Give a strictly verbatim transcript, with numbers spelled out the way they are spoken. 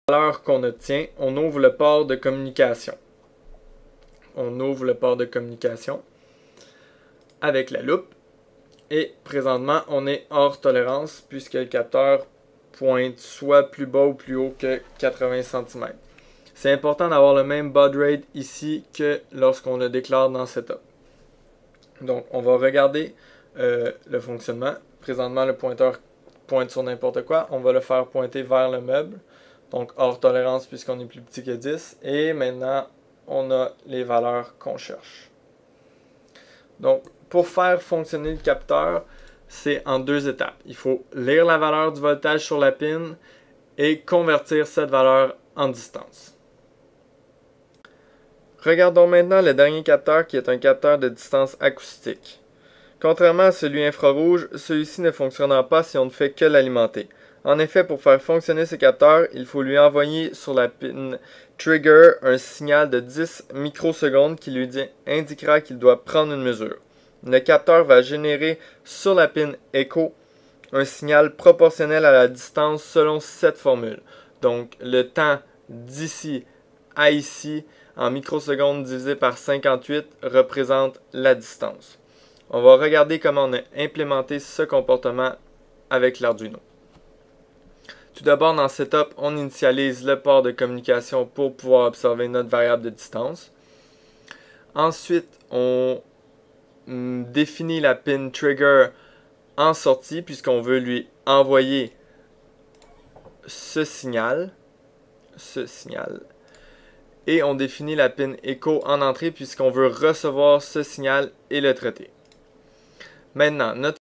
valeur qu'on obtient, on ouvre le port de communication. On ouvre le port de communication avec la loupe. Et présentement, on est hors tolérance puisque le capteur pointe soit plus bas ou plus haut que quatre-vingts centimètres. C'est important d'avoir le même baud rate ici que lorsqu'on le déclare dans Setup. Donc, on va regarder euh, le fonctionnement. Présentement, le pointeur pointe sur n'importe quoi. On va le faire pointer vers le meuble. Donc, hors tolérance puisqu'on est plus petit que dix. Et maintenant, on a les valeurs qu'on cherche. Donc, pour faire fonctionner le capteur, c'est en deux étapes. Il faut lire la valeur du voltage sur la pin et convertir cette valeur en distance. Regardons maintenant le dernier capteur qui est un capteur de distance acoustique. Contrairement à celui infrarouge, celui-ci ne fonctionnera pas si on ne fait que l'alimenter. En effet, pour faire fonctionner ce capteur, il faut lui envoyer sur la pin trigger un signal de dix microsecondes qui lui indiquera qu'il doit prendre une mesure. Le capteur va générer sur la pin Echo un signal proportionnel à la distance selon cette formule. Donc, le temps d'ici à ici en microsecondes divisé par cinquante-huit représente la distance. On va regarder comment on a implémenté ce comportement avec l'Arduino. Tout d'abord, dans Setup, on initialise le port de communication pour pouvoir observer notre variable de distance. Ensuite, on définit la pin Trigger en sortie puisqu'on veut lui envoyer ce signal. Ce signal. Et on définit la pin Echo en entrée puisqu'on veut recevoir ce signal et le traiter. Maintenant, notre